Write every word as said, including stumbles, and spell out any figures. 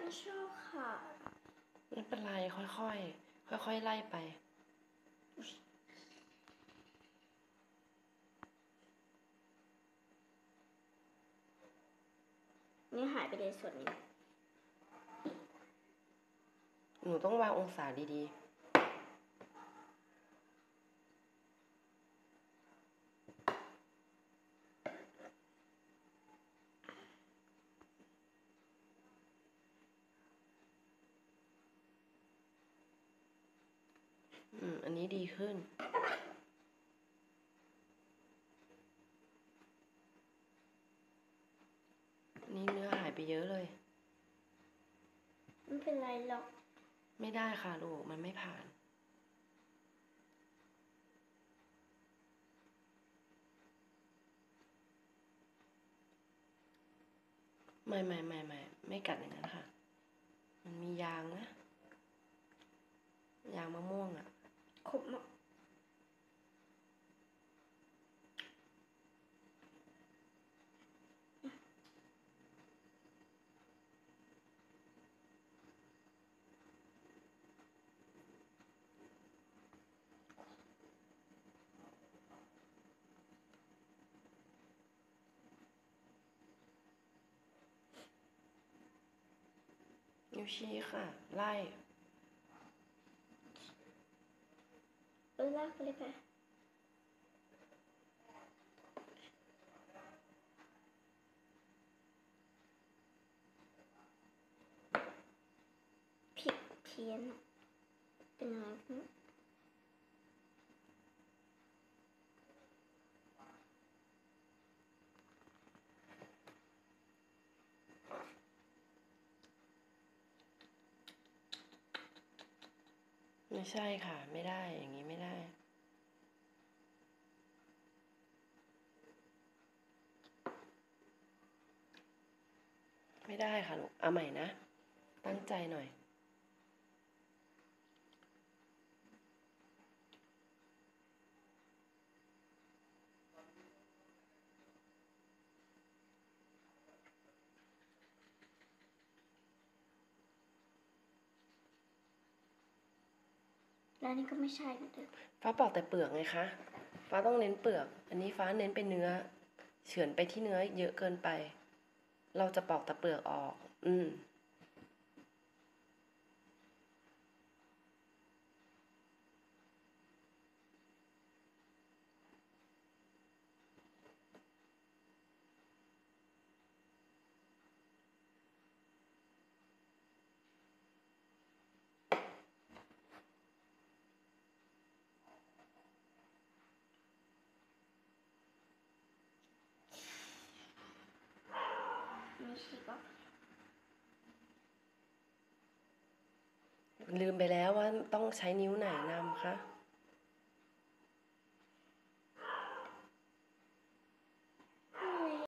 ไม่ชอบค่ะไม่เป็นไรค่อยๆค่อยๆไล่ไปนี่หายไปเลยส่วนนี้หนูต้องวางองศาดีๆอืมอันนี้ดีขึ้นนี่เนื้อหายไปเยอะเลยไม่เป็นไรหรอกไม่ได้ค่ะลูกมันไม่ผ่านไม่ไม่ไม่ไม่ไม่กัดอย่างนั้นค่ะมันมียางนะยางมะม่วงอ่ะขบมากนิ้วชี้ค่ะไล่เออลากไปเลยค่ะผิดเพี้ยนเป็นยังไงไม่ใช่ค่ะไม่ได้อย่างนี้ไม่ได้ไม่ได้ค่ะลูกเอาใหม่นะตั้งใจหน่อยแล้วนี่ก็ไม่ใช่นะเด็กฟ้าปอกแต่เปลือกไงคะฟ้าต้องเน้นเปลือกอันนี้ฟ้าเน้นเป็นเนื้อเฉือนไปที่เนื้อเยอะเกินไปเราจะปอกแต่เปลือกออกอืมไม่ใช่ก็ลืมไปแล้วว่าต้องใช้นิ้วไหนนำคะ